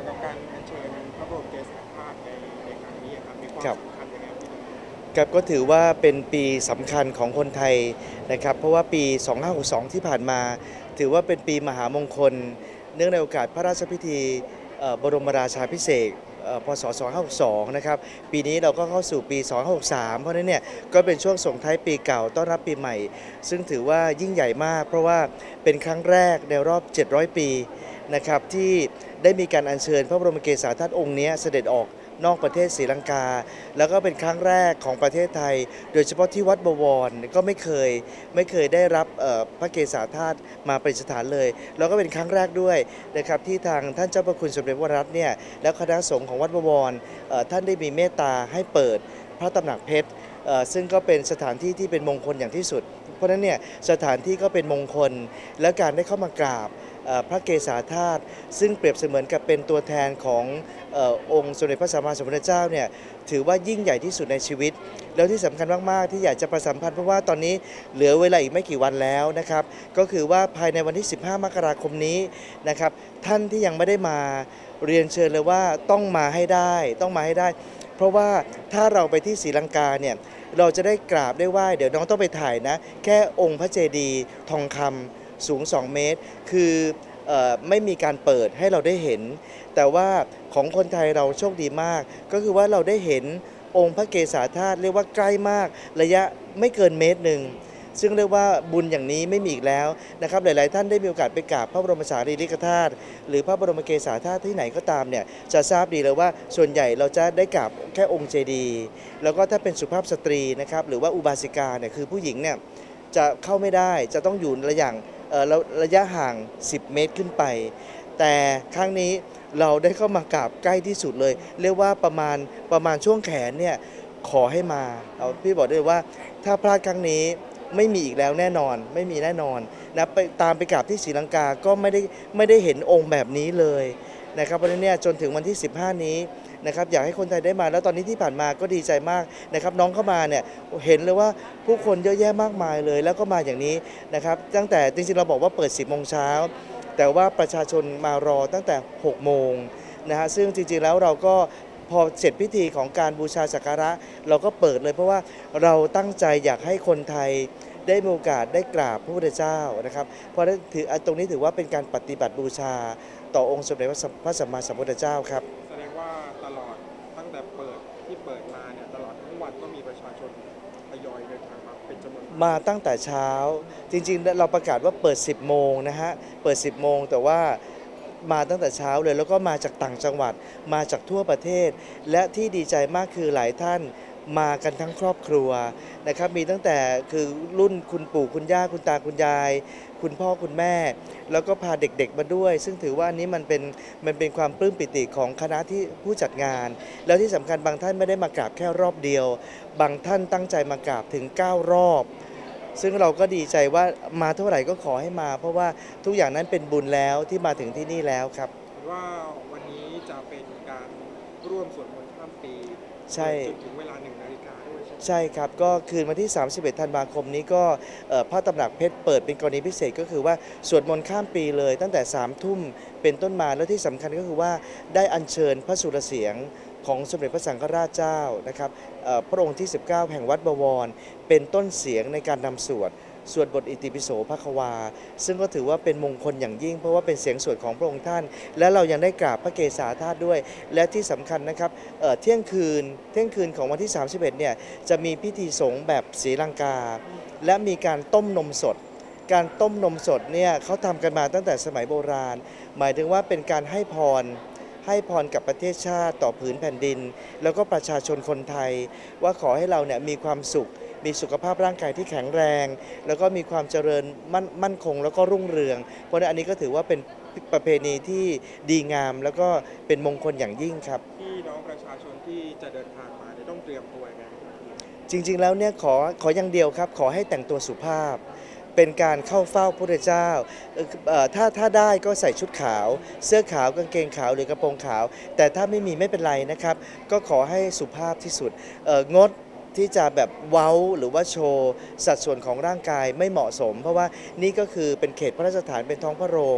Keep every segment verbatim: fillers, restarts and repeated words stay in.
กับการอัญเชิญพระบรมเกศาธาตุในในครั้งนี้ครับมีความครับสำคัญยังไงพี่ตุ้มครับก็ถือว่าเป็นปีสำคัญของคนไทยนะครับเพราะว่าปีสองพันห้าร้อยหกสิบสองที่ผ่านมาถือว่าเป็นปีมหามงคลเนื่องในโอกาสพระราชพิธีเอ่อบรมราชาภิเษกเอ่อพศสองพันห้าร้อยหกสิบสองนะครับปีนี้เราก็เข้าสู่ปีสองพันห้าร้อยหกสิบสามเพราะฉะนั้นเนี่ยก็เป็นช่วงส่งท้ายปีเก่าต้อนรับปีใหม่ซึ่งถือว่ายิ่งใหญ่มากเพราะว่าเป็นครั้งแรกในรอบเจ็ดร้อยปีนะครับที่ได้มีการอัญเชิญพระบรมเกศาธาตุองค์นี้เสด็จออกนอกประเทศศรีลังกาแล้วก็เป็นครั้งแรกของประเทศไทยโดยเฉพาะที่วัดบวรก็ไม่เคยไม่เคยได้รับพระเกศาธาตุมาประดิษฐานเลยแล้วก็เป็นครั้งแรกด้วยนะครับที่ทางท่านเจ้าพระคุณสมเด็จพระวรรัตน์เนี่ยแล้วคณะสงฆ์ของวัดบวรท่านได้มีเมตตาให้เปิดพระตำหนักเพชรซึ่งก็เป็นสถานที่ที่เป็นมงคลอย่างที่สุดเพราะฉะนั้นเนี่ยสถานที่ก็เป็นมงคลและการได้เข้ามากราบพระเกศาธาตุซึ่งเปรียบเสมือนกับเป็นตัวแทนของอองค์สมเด็จพระสัมมาสัมพุทธเจ้าเนี่ยถือว่ายิ่งใหญ่ที่สุดในชีวิตแล้วที่สำคัญมากๆที่อยากจะประสัมพันธ์เพราะว่าตอนนี้เหลือเวลาอีกไม่กี่วันแล้วนะครับก็คือว่าภายในวันที่สิบห้ามกราคมนี้นะครับท่านที่ยังไม่ได้มาเรียนเชิญเลยว่าต้องมาให้ได้ต้องมาให้ได้เพราะว่าถ้าเราไปที่ศรีลังกาเนี่ยเราจะได้กราบได้ไหว้เดี๋ยวน้องต้องไปถ่ายนะแค่องค์พระเจดีย์ทองคำสูงสองเมตรคืออไม่มีการเปิดให้เราได้เห็นแต่ว่าของคนไทยเราโชคดีมากก็คือว่าเราได้เห็นองค์พระเกศาธาตุเรียกว่าใกล้มากระยะไม่เกินเมตรหนึ่งซึ่งเรียกว่าบุญอย่างนี้ไม่มีอีกแล้วนะครับหลายๆท่านได้มีโอกาสไปกราบพระบรมสารีริกธาตุหรือพระบรมเกศาธาตุที่ไหนก็ตามเนี่ยจะทราบดีเลยว่าส่วนใหญ่เราจะได้กราบแค่องค์เจดีย์แล้วก็ถ้าเป็นสุภาพสตรีนะครับหรือว่าอุบาสิกาเนี่ยคือผู้หญิงเนี่ยจะเข้าไม่ได้จะต้องอยู่ระยะระยะห่าง สิบ เมตรขึ้นไปแต่ครั้งนี้เราได้เข้ามากราบใกล้ที่สุดเลยเรียกว่าประมาณประมาณช่วงแขนเนี่ยขอให้มาเอาพี่บอกได้ว่าถ้าพลาดครั้งนี้ไม่มีอีกแล้วแน่นอนไม่มีแน่นอนนะไปตามไปกราบที่ศรีลังกาก็ไม่ได้ไม่ได้เห็นองค์แบบนี้เลยนะครับเพราะฉะนั้นเนี่ยจนถึงวันที่สิบห้านี้นะครับอยากให้คนไทยได้มาแล้วตอนนี้ที่ผ่านมาก็ดีใจมากนะครับน้องเข้ามาเนี่ยเห็นเลยว่าผู้คนเยอะแยะมากมายเลยแล้วก็มาอย่างนี้นะครับตั้งแต่จริงๆเราบอกว่าเปิดสิบโมงเช้าแต่ว่าประชาชนมารอตั้งแต่หกโมงนะฮะซึ่งจริงๆแล้วเราก็พอเสร็จพิธีของการบูชาสักการะเราก็เปิดเลยเพราะว่าเราตั้งใจอยากให้คนไทยได้มีโอกาสได้กราบพระพุทธเจ้านะครับเพราะถือตรงนี้ถือว่าเป็นการปฏิบัติบูชาต่อองค์สมเด็จพระสัมมาสัมพุทธเจ้าครับแสดงว่าตลอดตั้งแต่เปิดที่เปิดมาเนี่ยตลอดทั้งวันก็มีประชาชนทยอยเดินทางมาเป็นจำนวนมาตั้งแต่เช้าจริงๆเราประกาศว่าเปิดสิบโมงนะฮะเปิดสิบโมงแต่ว่ามาตั้งแต่เช้าเลยแล้วก็มาจากต่างจังหวัดมาจากทั่วประเทศและที่ดีใจมากคือหลายท่านมากันทั้งครอบครัวนะครับมีตั้งแต่คือรุ่นคุณปู่คุณย่าคุณตาคุณยายคุณพ่อคุณแม่แล้วก็พาเด็กๆมาด้วยซึ่งถือว่าอันนี้มันเป็นมันเป็นความปลื้มปิติของคณะที่ผู้จัดงานแล้วที่สำคัญบางท่านไม่ได้มากราบแค่รอบเดียวบางท่านตั้งใจมากราบถึงเก้ารอบซึ่งเราก็ดีใจว่ามาเท่าไหร่ก็ขอให้มาเพราะว่าทุกอย่างนั้นเป็นบุญแล้วที่มาถึงที่นี่แล้วครับว่าวันนี้จะเป็นการร่วมสวดมนต์ข้ามปีใช่จนถึงเวลาหนึ่งนาฬิกาด้วยใช่ไหมใช่ครับก็คืนวันที่สามสิบเอ็ดธันวาคมนี้ก็พระตำหนักเพชรเปิดเป็นกรณีพิเศษก็คือว่าสวดมนต์ข้ามปีเลยตั้งแต่สามทุ่มเป็นต้นมาแล้วที่สำคัญก็คือว่าได้อัญเชิญพระสุรเสียงของสมเด็จพระสังฆราชเจ้านะครับพระองค์ที่สิบเก้าแห่งวัดบวรเป็นต้นเสียงในการนำสวดสวดบทอิติปิโสภควาซึ่งก็ถือว่าเป็นมงคลอย่างยิ่งเพราะว่าเป็นเสียงสวดของพระองค์ท่านและเรายังได้กราบพระเกศาธาตุด้วยและที่สำคัญนะครับ เ, เที่ยงคืนเที่ยงคืนของวันที่สามสิบเอ็ดเนี่ยจะมีพิธีสงฆ์แบบศรีลังกาและมีการต้มนมสดการต้มนมสดเนี่ยเขาทำกันมาตั้งแต่สมัยโบราณหมายถึงว่าเป็นการให้พรให้พรกับประเทศชาติต่อผืนแผ่นดินแล้วก็ประชาชนคนไทยว่าขอให้เราเนี่ยมีความสุขมีสุขภาพร่างกายที่แข็งแรงแล้วก็มีความเจริญมั่นมั่นคงแล้วก็รุ่งเรืองเพราะฉะนั้นอันนี้ก็ถือว่าเป็นประเพณีที่ดีงามแล้วก็เป็นมงคลอย่างยิ่งครับพี่น้องประชาชนที่จะเดินทางมาเนี่ยต้องเตรียมตัวยังไงจริงๆแล้วเนี่ยขอขออย่างเดียวครับขอให้แต่งตัวสุภาพเป็นการเข้าเฝ้าพระพุทธเจ้าถ้าถ้าได้ก็ใส่ชุดขาวเสื้อขาวกางเกงขาวหรือกระโปรงขาวแต่ถ้าไม่มีไม่เป็นไรนะครับก็ขอให้สุภาพที่สุดงดที่จะแบบเว้าหรือว่าโชว์สัดส่วนของร่างกายไม่เหมาะสมเพราะว่านี่ก็คือเป็นเขตพระราชฐานเป็นท้องพระโรง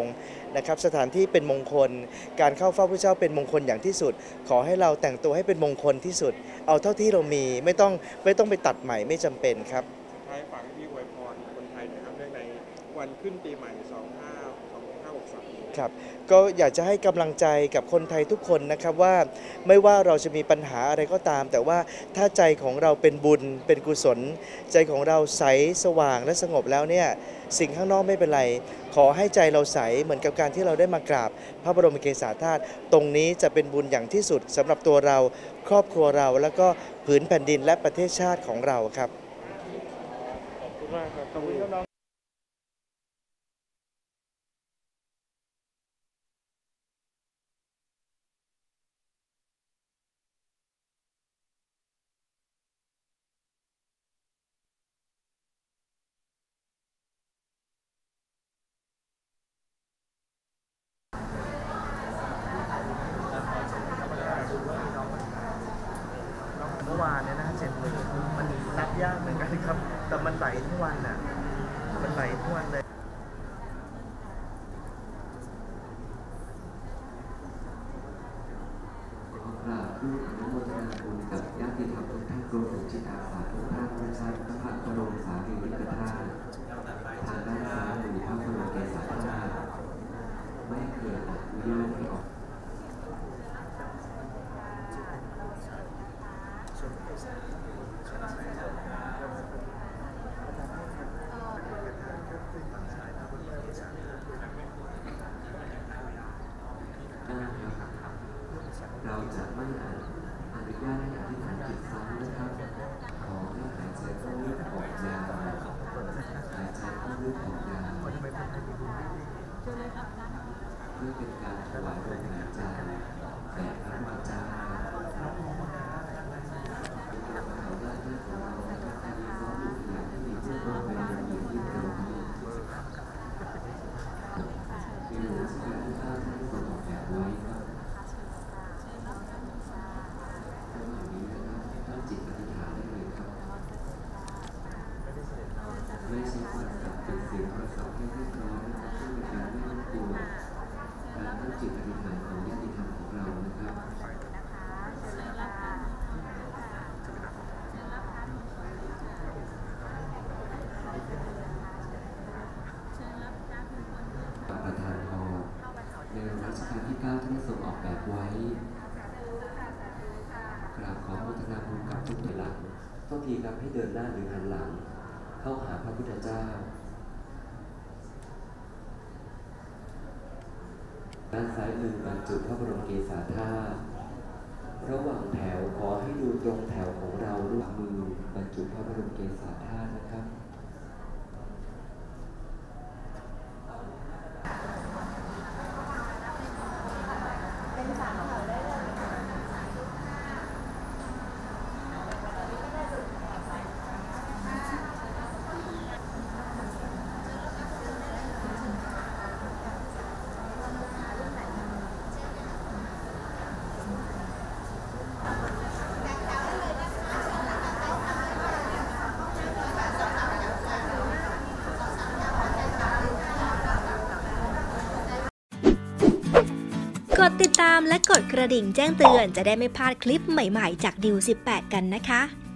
นะครับสถานที่เป็นมงคลการเข้าเฝ้าพระเจ้าเป็นมงคลอย่างที่สุดขอให้เราแต่งตัวให้เป็นมงคลที่สุดเอาเท่าที่เรามีไม่ต้องไม่ต้องไปตัดใหม่ไม่จำเป็นครับสุดท้ายฝากพี่อวยพรคนไทยนะครับเนื่องในวันขึ้นปีใหม่สองห้าสองห้าหกสามครับก็อยากจะให้กำลังใจกับคนไทยทุกคนนะครับว่าไม่ว่าเราจะมีปัญหาอะไรก็ตามแต่ว่าถ้าใจของเราเป็นบุญเป็นกุศลใจของเราใสสว่างและสงบแล้วเนี่ยสิ่งข้างนอกไม่เป็นไรขอให้ใจเราใสเหมือนกับการที่เราได้มากราบพระบรมเกศาธาตุตรงนี้จะเป็นบุญอย่างที่สุดสำหรับตัวเราครอบครัวเราแล้วก็ผืนแผ่นดินและประเทศชาติของเราครับขอบคุณมากครับขอบคุณครับน้องเมื่อวานเนี่ยนะเจ็ดหมื่นมันนับยากเหมือนกันครับแต่มันไหลทุกวันอ่ะมันไหลทุกวันเลยขอกราบด้วยอนุโมทนาบุญกับญาติธรรมทุกท่านรวมถึงจิตอาสาทุกท่านนะครับพระบรมสารีริกธาตุทางด้านซ้ายมือพระบรมเกศาธาตุไม่เคยอนุญาตให้ออกเราจะไม่อนุญาตให้อธิษฐานจิตซ้ำนะครับขอให้หายใจเข้าลึกออกยาวหายใจเข้าลึกออกยาวเพื่อเป็นการถวายลมหายใจแด่พระพุทธเจ้าเราได้เรื่องของเรานะครับอันนี้ก็ทุกอย่างที่มีเพื่อความเป็นอย่างยิ่งที่เรามีในหลวงรัชกาลที่ห้าท่านทรงออกแบบไว้ครับจิตอธิษฐานได้เลยครับไม่ใช่การจับเป็นเสียงประสอบให้เรียบร้อยนะครับเพื่อเป็นการไม่รบกวนการตั้งจิตอธิษฐานของญาติธรรมของเรานะครับประธานพรในรัชกาลที่เก้าท่านทรงออกแบบไว้กราบขอโมทนาบุญกับทุกหลังต้องทีครับให้เดินหน้าหรือหันหลังเข้าหาพระพุทธเจ้าด้านซ้ายมือบรรจุพระบรมเกศาธาตุระหว่างแถวขอให้ดูตรงแถวของเราระหว่างมือบรรจุพระบรมเกศาธาตุนะครับกดติดตามและกดกระดิ่งแจ้งเตือนจะได้ไม่พลาดคลิปใหม่ๆจากดิวสิบแปดกันนะคะ